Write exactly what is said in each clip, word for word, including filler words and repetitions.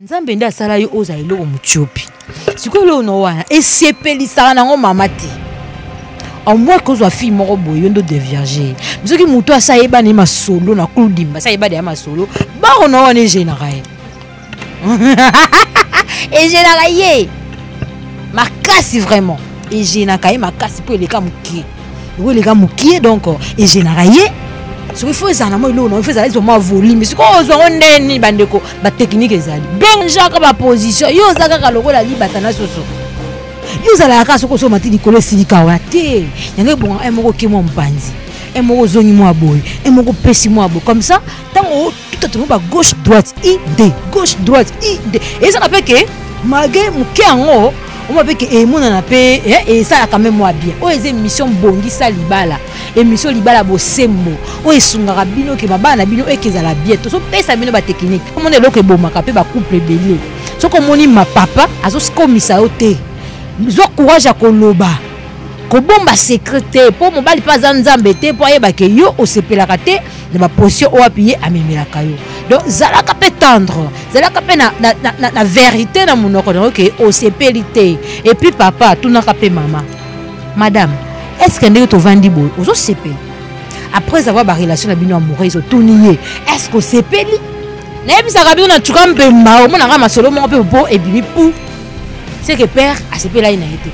Nzambe nda sala yo oza eloko mutiopi. Siko lo no wana esepeli sala nango mama te. En moi kozwa fille moko boyo ndo de vierge. Bisoki muto asa yeba ne masolo na kuludimba, sa yeba de masolo. Ba ono wana général. Et général makasi vraiment. Et général makasi pour les cas mukie. Oui les gars mukie donc et général ce qu'il faut c'est un amour il faut ça ils ont ma volume ce qu'on a on est bandeko ba technique ezali ben jaka ba position yo zaka ka lokola li batana soso yo zala ka soko so matili kolo silika wa te yango bon un moko ki mo mpanzi un moko zongi mo aboy un moko pesi mo aboy comme ça tant tout tout ba gauche droite ide gauche droite ide et ça fait que malgré muke ango on m'a dit que eh mon na pe et ça quand même moi bien. O eze mission bongi sa libala. Émission libala bo sembo. O esungaka bino ke baba na bino ekezala bien. To so pesa bino ba technique. Comment est lo ke bo makape ba couple belé. So comme on ma papa azo komisa ote. Zo courage a koloba. Ko bomba secrétaire pour mo bali pas nzambe te pour yeba ke yo o sepelaka te na ba position o appuyer amemela kayo. Donc zalaka pe tendre, zalaka pe na na na, na vérité na monoko OK o sepelité et puis papa tout na kapé maman. Madame, est-ce que ndeko to vandi boy ozo sepeli? Après avoir ba relation na bino amoureuse o tunier, est-ce que sepeli? Na bisa ka bino na tuka mbemba o mona nga masolo mo pe bo e bimi pou. C'est que père a sepela ina été.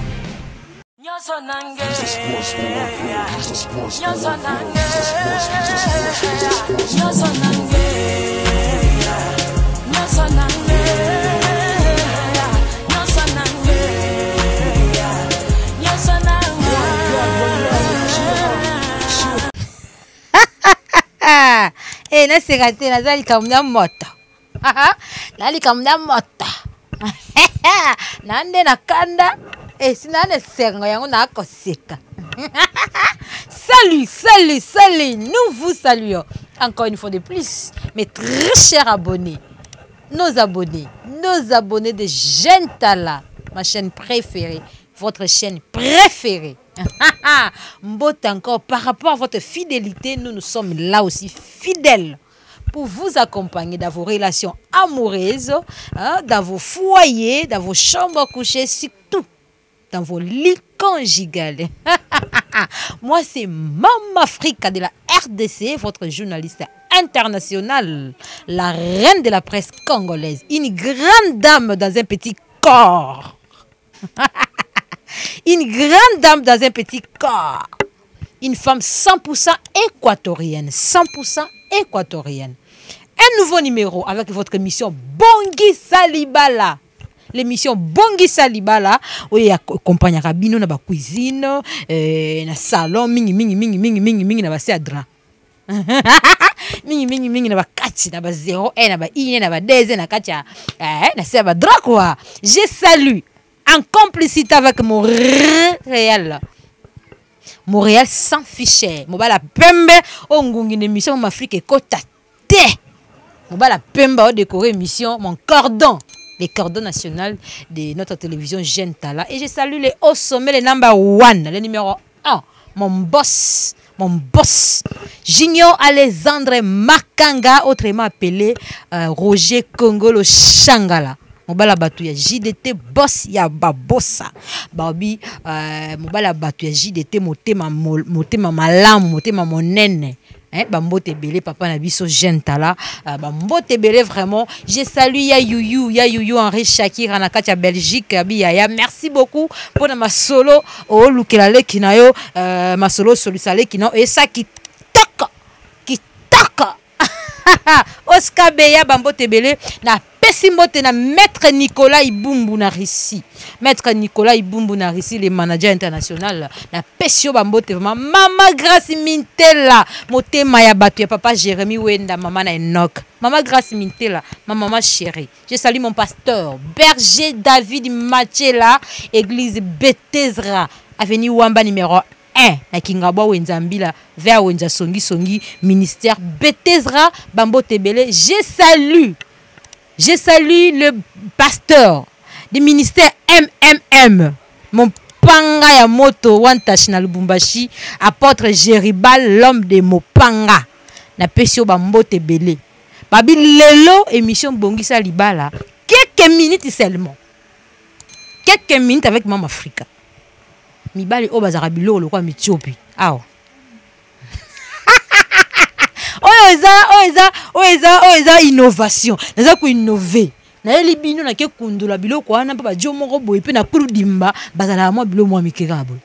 Eh, na sekate na zali kamna moto. Nali kamna moto. Nande na kanda. Eh, sinane sengo yango na koseka. Salut, salut, salut. Nous vous saluons encore une fois de plus, mes très chers abonnés, nos abonnés, nos abonnés de Jeune Tala, ma chaîne préférée, votre chaîne préférée. Mbote encore par rapport à votre fidélité, nous nous sommes là aussi fidèles pour vous accompagner dans vos relations amoureuses, hein, dans vos foyers, dans vos chambres couchées, surtout dans vos lits conjugales. Moi, c'est Mama Africa de la R D C, votre journaliste internationale, la reine de la presse congolaise, une grande dame dans un petit corps. Une grande dame dans un petit corps. Une femme cent pour cent équatorienne. cent pour cent équatorienne. Un nouveau numéro avec votre émission Bongi Salibala. L'émission Bongi Salibala. Où il y a accompagné Rabino dans la cuisine, dans le salon, mingi mingi mingi mingi mingi mingi dans le drap. Mingi mingi mingi dans le kati, dans le zéro, dans le i, dans le deux, dans le kati, dans le drap quoi. Je salue. En complicité avec Montréal. Montréal sans fichier. Mobala pembe o ngungi émission m'Afrique et kota te. Mobala pembe o décorer émission mon cordon, les cordons national de notre télévision Jeune Tala et je salue les hauts sommets les number one, le numéro un, mon boss, mon boss Junior Alexandre Makanga autrement appelé euh, Roger Kongolo Shangala. Mobala batu ya J D T boss ya babosa babi euh mobala batu ya J D T motema motema malamu motema monene hein bambote belé papa na biso Jeune Tala euh, bambote belé vraiment je salue ya Yuyu ya Yuyu Henri Shakira na kati ya Belgique abi ya merci beaucoup pour ma solo o lukelale kinayo euh, ma solo solusale kinayo et ça qui toque qui toque Oscar Beya bambote belé na Simbote na maître Nicolas Ibumbu na Rissi. Maître Nicolas Ibumbu na Rissi, le manager international. Na pesio bambote vraiment. Mama Grace Mintela. Motema ya batu ya papa Jérémy Wenda, maman na Enoch. Mama Grace Mintela, ma maman chérie. Je salue mon pasteur, berger David Machela, église Bethesda, avenue Wamba numéro un. Na Kingaba Wenzambila, vers Wenza Songi Songi, ministère Bethesda, bambote belé. Je salue. Je salue le pasteur du ministère M M M, mon panga ya moto wantash na Lubumbashi, apôtre Jéribal, l'homme de Mopanga, na pesio bambote belé. Babi lelo émission Bongisa Libala. Quelques minutes seulement. Quelques minutes avec Maman Africa. Mibali Obazara Bilo le quoi Mitiopi. Ah. Oeza, oeza, oeza, oeza innovation. Naza ko innover. Na eli bino na ke kundula bilo ko ana pa jo moko boy pe na kuru dimba bazala mo bilo mo mikeka boy.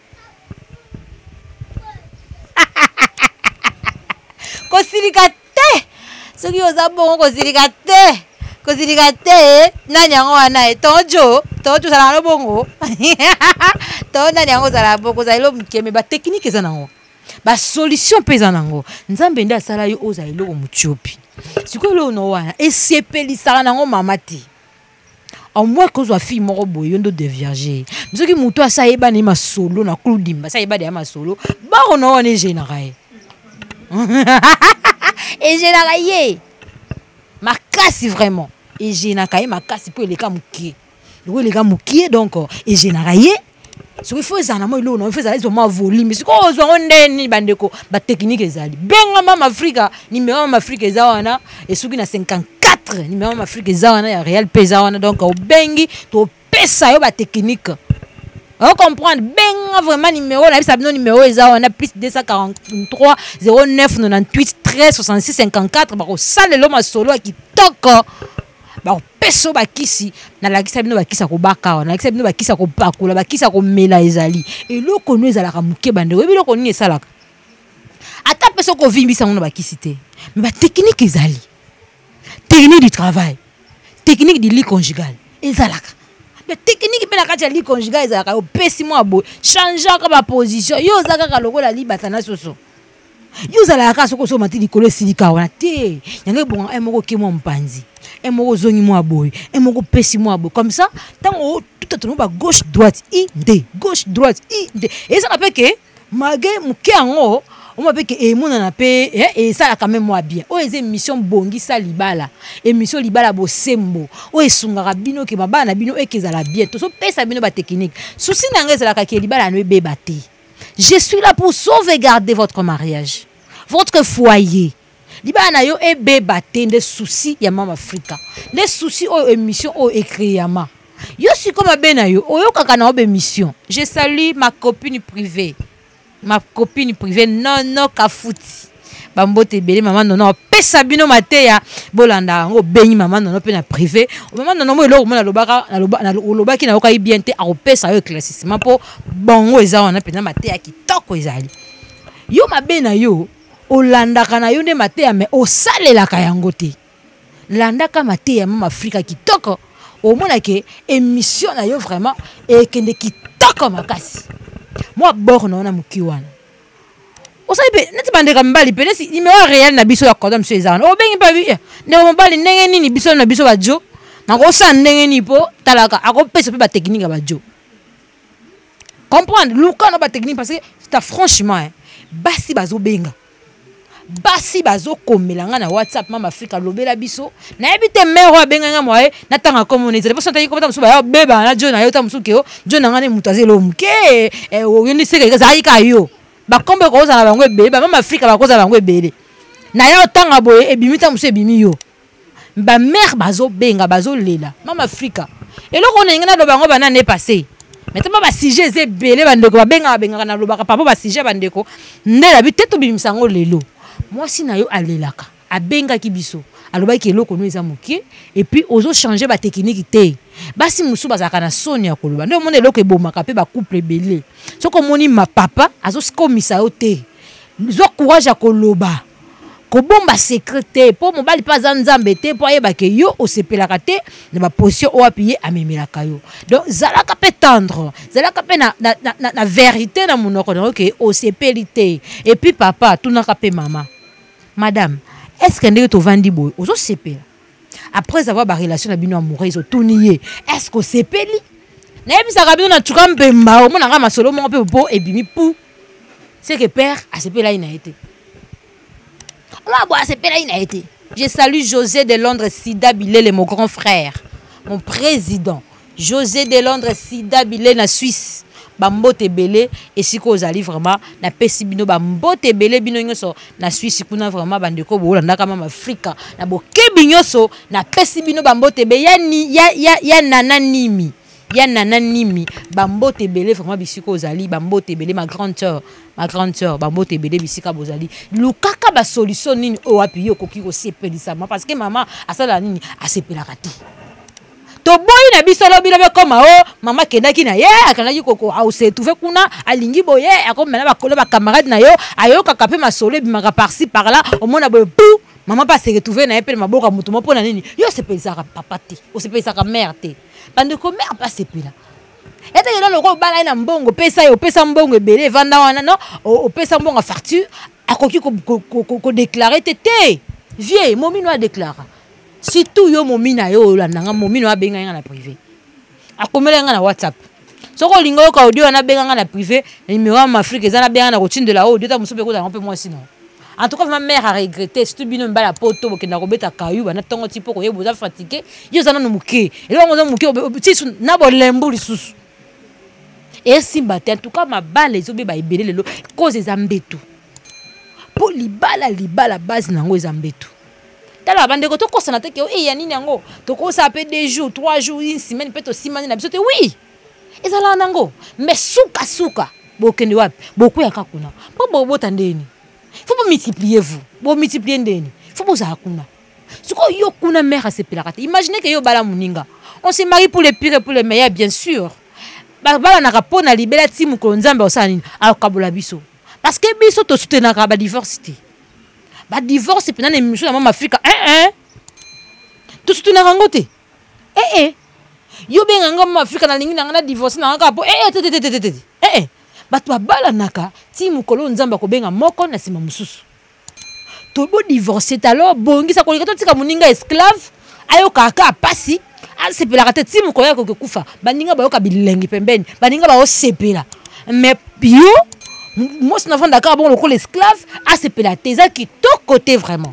Ko sirika te. Soki oza bongo ko sirika te. Ko sirika te nani yango wana e tonjo, tonjo sala no bongo. To nani yango sala bongo za ilo mkeme ba technique eza nango. Ba solution peza nango. Nzambe nda sala yo oza ilo ko mutiopi. Siko lo no wana esepeli sala nango mamati. En moi que soit fille moko boyo ndo de vierge. Msoki muto asa yeba ni masolo na kludimba, sa yeba de ma solo. Ba ono wana général. Et général ma casse vraiment. Et général ma casse pour les cas mouki. Les gars mouki donc et général ce qu'il faut zana mo ilo no faut zali ma volume ce ko zo ndeni bandeko ba technique ezali benga mama Africa numéro mama Africa ezawana et suki na cinquante-quatre numéro mama Africa ezawana ya Real pezawana donc au bengi to pesa yo ba technique on comprend benga vraiment numéro la bisa bino numéro ezawana plus deux cent quarante-trois zéro neuf quatre-vingt-dix-huit treize soixante-six cinquante-quatre ba ko sale lo ma solo ki toko ba peso ba kisi na la kisa bino ba kisa ko baka na kisa bino ba kisa ko pakula ba kisa ko mela ezali et loko no ezala ka muke bande we biloko ni esalaka ata peso ko vimbisa ngono ba kisite mais ba technique ezali technique du travail technique du lit conjugal ezalaka mais technique pe na kati ya lit conjugal ezalaka o pesi mo abo changer ka ba position yo zaka ka loko la libata na soso yo zalaka soko so mati likolo silika wana te yango bonga emoko ke mo mpanzi emoko zongi mo aboy emoko pesi mo aboy comme ça tango tout à ba gauche droite inde gauche droite inde et ça n'appelle que magé muke ango on m'appelle que e mona na pe et ça la quand même moi bien o eze émission Bongisa Libala émission Libala bo sembo o esungaka bino ke babana bino ekezala bien to so pesa bino ba technique souci nangeza la ka ke Libala no beba te. Je suis là pour sauvegarder votre mariage, votre foyer. Libana yo e beba te des soucis ya Mama Africa. Les soucis o émission o écrit yama. Yo suis comme bena yo o yo kaka na o émission. Je salue ma copine privée. Ma copine privée Nono Kafuti. Bambote belé maman nono pesa bino mateya bolanda ngo benyi maman nono pe na privé. Maman nono mo eloko na lobaka na loba na lobaki na yoka bien te a pesa yo éclaircissement po bongo eza wana pe na mateya kitoko ezali. Yo mabena yo olanda kana yo ne mateya mais o salela ka yango te. Landa ka mateya Mama Africa kitoko au mona ke émission na yo vraiment et kende kitoko makasi. Moi borno na mukiwana. Osabe neti bandeka mbali pe nesi numéro réel na biso ya kodam monsieur ezana o bengi pa bi ne o mbali ndenge nini biso na biso bajo na ko sa ndenge ni po talaka ako pesa pe ba technique ba jo comprendre luka na ba technique parce que c'est franchement hein, basi bazo benga basi bazo komelanga na WhatsApp Mama Africa lobela biso na ebite mero abenga nga moye na tanga communauté c'est pour ça que comme ça ba beba na jo na yo ta musuke yo jo na ngane mutazelo mke eh o yoni seka za yika yo ba kombe ko za bango ebele ba Mama Africa ba ko za bango ebele na yo tanga boye ebimita musu ebimi yo ba mère bazo benga bazo lela Mama Africa eloko na ngana do bango bana ne passé maintenant ba sujet ze belé bandeko ba benga benga na lobaka papa ba sujet bandeko ndela bi teto bimisango lelo moi si na yo alelaka abenga ki biso alobaki eloko no eza mokie et puis ozo changer ba technique te basi musu bazaka na soni ya koloba ndio monde eloko ebomaka pe ba couple belé soko moni ma papa azo skomisa yo te zo courage ya koloba ko bomba secrétaire po mobali pa za nzambe te po ayeba ke yo osepelaka te na ba position o appuyer amemelaka yo donc zalaka pe tendre zalaka pe na na, na, na vérité na monoko na ke osepeli te et puis papa tunaka pe mama madame est-ce que ndenge to vandi boy ozo sepela après avoir ba relation na bino amoureuse otuniye est-ce que sepeli na ebisa ka bino na tuka mpemba o mona nga masolo mo pe po ebimi pou c'est que père a sepela ina été je salue José de Londres Sida Bilele mon grand frère mon président José de Londres Sida Bilele na Suisse bambote belé et siko ozali vraiment na pesi bino bambote belé bino nyoso na Suisse kuna vraiment bandeko bolanda kama Afrika na bokebi nyoso na pesi bino bambote be ya ni ya ya, ya nana nimi ya nana nimi bambote belé vraiment bisiko ozali bambote belé ma grande sœur ma grande sœur bambote belé bisika bozali lukaka ba solution nini o api yo koki ko sepelisa parce que maman asala nini asepelaka te to boy na biso lobi lobi koma o mama kendaki na ye akanaki koko au se trouver kuna alingi boye akomela bakolo ba camarade na yo ayoka kape masolo bimaka par-ci par-là au mona boye pou maman pas se retrouver na epele maboka mutu mo pona nini yo sepelisa papa te o sepelisa ka mère te bande ko mère pas sepela ete yelo loko bala na mbongo pesa yo pesa mbongo ebele vanda wana no o pesa mbongo facture akoki ko ko déclarer tete vie momi no a déclarer surtout yo momina yo landanga momino abenga nga na privé akomela nga na WhatsApp soko lingo ka audio na benga nga na privé numéro en Afrique ezana benga na routine de la audio ta musope ko za un peu moins sinon en tout cas ma mère a regretté surtout bino mbala poto bokenda kobeta kayu bana tongo tipo ko yeboza fatigué yo zana no muke elo ngo muke tisu na bolembu lisusu et simba en tout cas ma balle ezobe ba ebele lelo cause ezambetu po libala libala base nango ezambetu tala bande ko to kosa na te ke e ya nini yango to kosa pe deux jours trois jours une semaine peut to semaine na biso te oui ezala nango mais suka suka bokende wapi boku ya kakuna po bo botandeni faut pas multiplier vous bo multiplier ndeni faut boza kuna suko yo kuna mère a sepelaka te imaginez que yo bala muninga on se marie pour le pire et pour le meilleur bien sûr ba bala na kapona libela timu ko nzambe osala nini akabola biso parce que biso to soutenaka ba divorce ba divorce pena na émission na mama Afrika eh eh tout ce na rangote eh eh yo benga ngoma Afrika na lingi na divorce na ngapo eh eh tete tete tete eh eh batu bala naka ti mukolo nzamba ko benga moko na sima mususu to bo divorce talo bongisa ko likato tika muninga esclave ayo kaka pasi asepela kate ti mukolo ya ko kufa baninga bayoka bilengi pembeni baninga ba osepela mais bio moi je n'avais d'accord bon le l'esclave à se pélater ça qui tout côté vraiment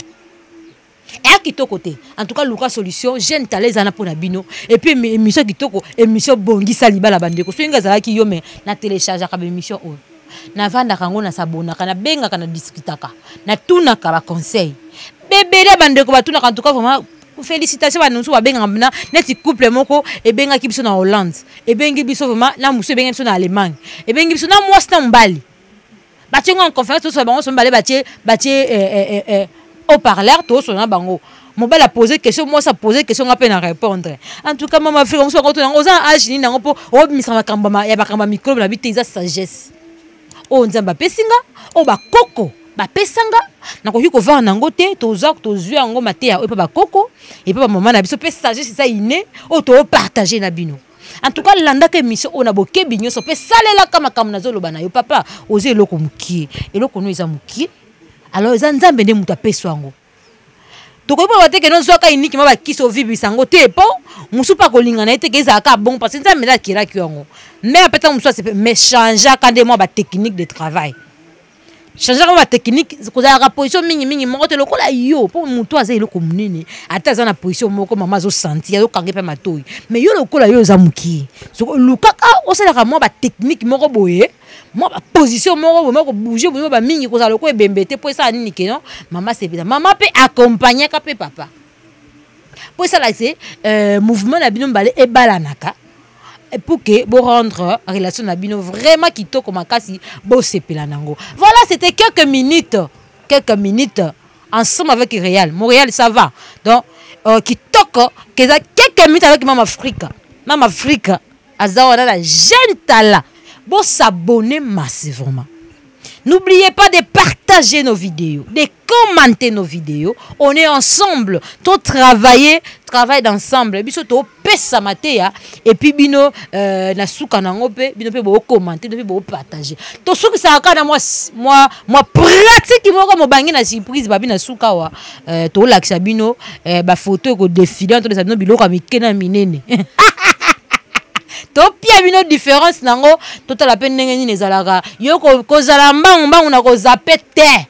et à qui tout côté en tout cas Lucas solution jeune talent zana pour bino et puis émission qui tout émission bongi saliba la bande ko so nga zala ki yo mais na télécharger ka émission o na vanda kango na sabona kana benga kana discutaka na tuna ka ba conseil bébé la bande ko ba tuna en tout cas vraiment félicitations à nous sur benga na net couple moko et benga ki biso na Hollande et benga biso vraiment na muso benga biso na Allemagne et benga biso na moi sta mbali batie en conférence tout ça bango so balé batie batie euh euh au parleur tout so na bango mon bel a posé question moi ça poser question on a peine à répondre en tout cas maman frère on so quand on a âge ni nango po o mi sa kamba ya bakamba micro na bité za sagesse o nzamba pesinga o ba koko ba pesanga na ko ko va nango te to za to zui yango maté ya o pa ba koko et pa maman na biso pe sagesse ça iné o to partager na bino. En tout cas, landa que mission on a boké bignon so pe salela kama kama na zolo bana yo papa oze eloko mukie eloko no eza mukie alors eza nzambe nde muta peso yango to ko ba te ke non soka iniki ma ba kiso vibi sango te po musu pa ko linga na ete ke eza ka bon parce que nzambe la kira ki yango mais peut-être musu c'est mais changer quand des moi ba technique de travail changer ma technique ko za ka position mingi mingi moko te lokola yo po mutu aza eloko munene ata za na position moko mama zo sentir yo kange pe matoi mais yo lokola yo za muki so lukaka o sala ka mo ba technique moko boye mo ba position moko moko bouger bo ba mingi ko za loko ebembete po ça nini ke non mama c'est bien mama pe accompagner ka pe papa po ça là c'est euh mouvement na bino mbale e balanaka pour que vous rendre relation na bino vraiment kitoko makasi bo sepela nango. Voilà, c'était quelques minutes quelques minutes ensemble avec Réal. Montréal ça va. Donc euh, kitoko quelques minutes avec Mama Africa. Mama Africa azawana la jeune talent. Bon s'abonner massivement. N'oubliez pas de partager nos vidéos, de commenter nos vidéos. On est ensemble, tout travailler, travailler ensemble. Biso to pesa matéa et puis bino euh na suka na ngope, bino pe bo commenter, bino pe bo partager. To suka ça kana moi moi moi pratique moko mo bangi na surprise babi na suka wa euh to lakisa bino euh ba photo ko défiler entre les bino biloko mikena minene. Topia bino différence nango tota la peine ndenge nini ezalaka yo ko kozala mbangu mbangu na ko zape te.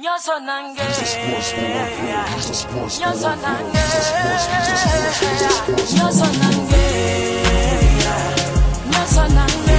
Nyoso nange, nyoso nange, nyoso nange, nyoso nange.